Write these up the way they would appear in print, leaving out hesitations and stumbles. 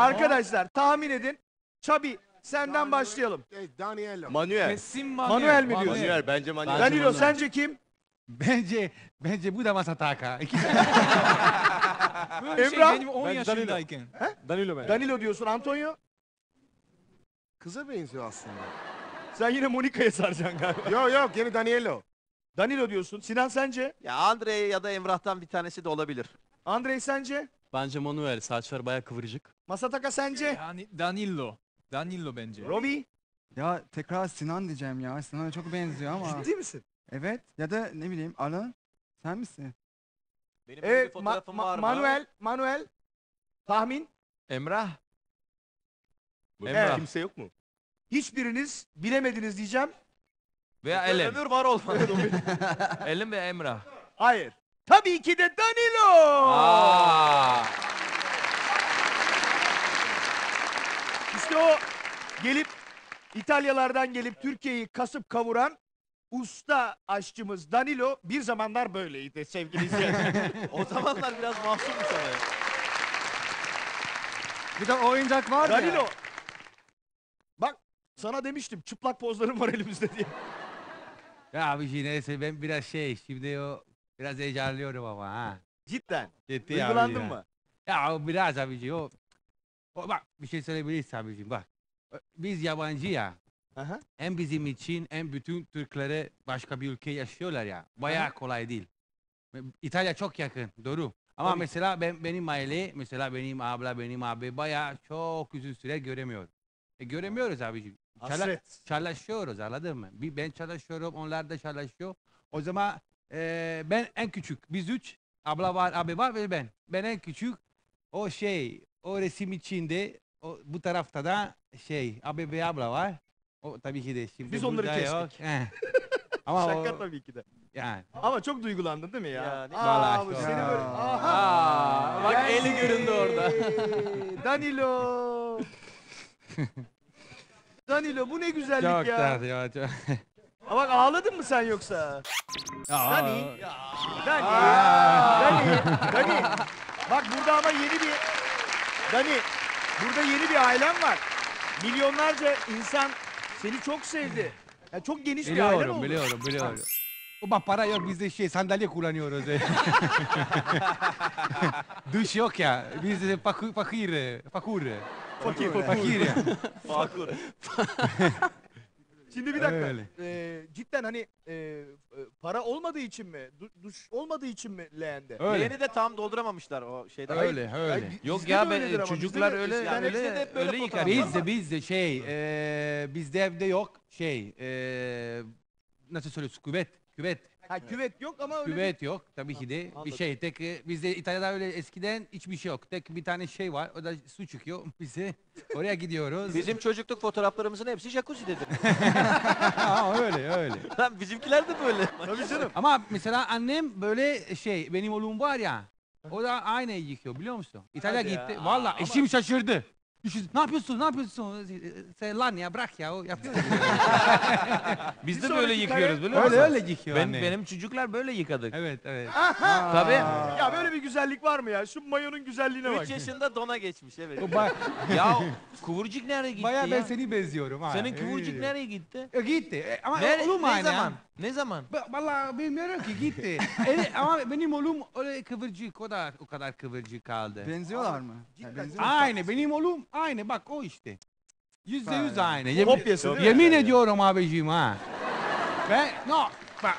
Arkadaşlar tahmin edin. Çabi senden başlayalım. Daniello. Manuel. Kesin Manuel mi diyorsun? Manuel bence Manuel. Danilo sence kim? Bence bu da Masataka. Böyle Emrah? benim 10 Ben yaşındayken. Danilo ben. Danilo diyorsun. Antonio? Kıza benziyor aslında. Sen yine Monika'ya saracaksın galiba. Yok yine Daniello. Danilo diyorsun. Sinan sence? Ya Andre ya da Emrah'tan bir tanesi de olabilir. Andrei sence? Bence Manuel. Saçlar bayağı kıvırcık. Masataka sence? Yani Danilo. Danilo bence. Robi? Ya tekrar Sinan diyeceğim ya. Sinan'a çok benziyor ama. Ciddi misin? Evet. Ya da ne bileyim Alan. Sen misin? Benim böyle bir Evet. fotoğrafım var mı? Manuel. Tahmin? Emrah. Evet. Kimse yok mu? Hiçbiriniz bilemediniz diyeceğim. Veya Elen. Ömür var olmadı. Elen ve Emrah. Hayır. Tabii ki de Danilo. İşte o gelip İtalyalardan gelip Türkiye'yi kasıp kavuran usta aşçımız Danilo bir zamanlar böyleydi sevgili izleyenler. O zamanlar biraz mahsupmuş ama. Bir de oyuncak var ya. Danilo. Bak sana demiştim çıplak pozlarım var elimizde diye. Ya abi neyse ben biraz şimdi o biraz heyecanlıyorum ama ha. Cidden. Ciddi Duygulandın abi ya. mı? Ya o biraz abici o bak bir şey söyleyebiliriz abicim bak. Biz yabancı ya. Aha. Hem bizim için hem bütün Türklere başka bir ülke yaşıyorlar ya. Bayağı kolay değil. İtalya çok yakın, doğru. Ama Tabii. mesela benim aile, mesela benim abla, benim abi bayağı çok uzun süre göremiyor. Göremiyoruz abicim. Hasret. Çalışıyoruz, anladın mı? Ben çalışıyorum, onlar da çalışıyor. O zaman ben en küçük. Biz üç, abla var, abi var ve ben. Ben en küçük. O resim içinde, bu tarafta da abi ve abla var. O tabii ki de şimdi Biz onları burada yok. kestik. Ama Şaka tabii ki de. yani. Ama çok duygulandın değil mi ya? Ya, ne- Vallahi bu ya. seni böyle. Aha. Bak eli göründü orada. Danilo. Danilo bu ne güzellik Çok ya. tatlı ya. Çok. Aa, bak ağladın mı sen yoksa? Dani. Dani. Dani. Bak burada ama yeni bir... Dani. Burada yeni bir ailen var. Milyonlarca insan seni çok sevdi. Ya çok geniş bir ailen oldu. Biliyorum. Bak para yok bizde sandalye kullanıyoruz. Duş yok ya. Biz de fakir. Fakir. Fakir ya. Fakur. Şimdi bir dakika. Öyle. Cidden hani para olmadığı için mi? Duş olmadığı için mi leğende? Öyle. Leğeni de tam dolduramamışlar o şeyden. Öyle. Yok Bizde ya de ben öyledir ama, çocuklar bizde de- öyle yani bizde de hep böyle öyle yıkar. fotoğraflar Bizde bizde evde yok nasıl söylüyorsun küvet. Ha küvet yok ama öyle Küvet yok tabii ki de Anladım. bir tek bizde İtalya'da öyle eskiden hiçbir şey yok. Tek bir tane var o da su çıkıyor bize oraya gidiyoruz. Bizim çocukluk fotoğraflarımızın hepsi jacuzzi'dedir. öyle. Lan bizimkiler de böyle. Tabii canım. Ama mesela annem böyle benim oğlum var ya o da aynı yıkıyor biliyor musun? İtalya Hadi ya. gitti. Vallahi eşim şaşırdı. Ne yapıyorsun? Sen lan ya bırak ya o yapıyor. Biz Bir de böyle sonraki yıkıyoruz kare- biliyor musun? öyle yıkıyor anne. Benim çocuklar böyle yıkadık. Evet. Tabii. Ya böyle bir güzellik var mı ya? Şu mayonun güzelliğine bak. 3 yaşında dona geçmiş evet. Ya kıvırcık nereye gitti Bayağı ben ya? seni benziyorum ha. Senin kıvırcık nereye gitti? Gitti. Ama Nereye, oğlum ne aynı zaman? ya. Ne zaman? Vallahi bilmiyorum ki gitti. Ama benim oğlum öyle kıvırcık o kadar kıvırcık kaldı. Benziyorlar mı? cidden. Benziyor. Aynı benim oğlum aynı bak o işte. %100 Vay. aynı. Kopyası değil mi? Yemin ediyorum abicim ha. Bak.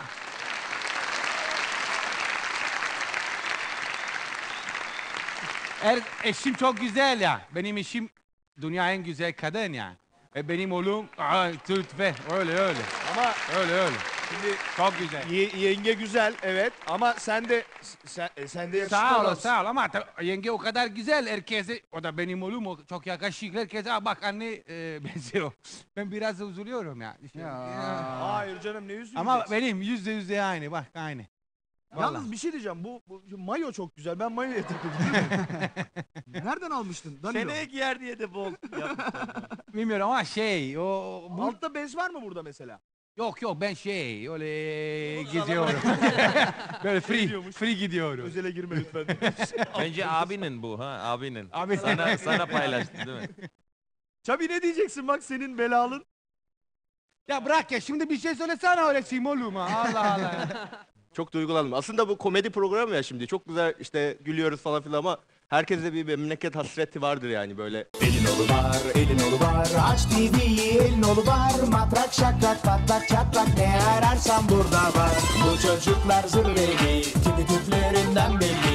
Eşim çok güzel ya. Benim eşim dünya en güzel kadın ya. Benim oğlum lütfen öyle. Ama Öyle. şimdi Çok güzel. yenge güzel evet ama sen de yakışıklı Sağ ol adamsın. ama yenge o kadar güzel herkese o da benim oğlum o çok yakışıklı herkese bak anne benziyor. Ben biraz üzülüyorum ya. Hayır canım ne üzüleceksin? Ama benim %100 de aynı bak aynı. Yalnız bir şey diyeceğim bu mayo çok güzel ben mayoya takıldım. Nereden almıştın Danilo? Seneye giyer diye de bol yapmışlar. Bilmiyorum ama o bu Altta bez var mı burada mesela? Yok yok ben şey öyle gidiyorum. Böyle free gidiyorum. Özele girme lütfen. Bence abinin bu ha abinin. Abi Sana paylaştı değil mi? Çabi ne diyeceksin bak senin belalın? ya bırak ya şimdi bir şey söylesene öyle oğlum ha. Allah Allah. Çok duygulandım. Aslında bu komedi programı ya şimdi. Çok güzel işte gülüyoruz falan filan ama herkeste bir memleket hasreti vardır yani böyle. Elin olu var, elin olu var. Aç TV'yi, elin olu var. Matrak şakrak patlak çatlak ne ararsan burada var. Bu çocuklar zırveli, tipi tüplerinden belli.